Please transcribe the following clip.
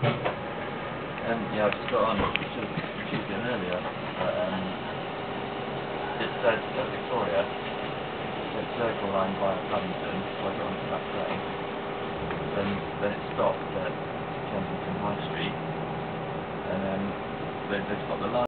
Yeah, I've just got on, which was doing earlier, but it said at Victoria, it said Circle Line via Paddington, so I got onto that train. Then it stopped at Kensington High Street, and then they've got the line.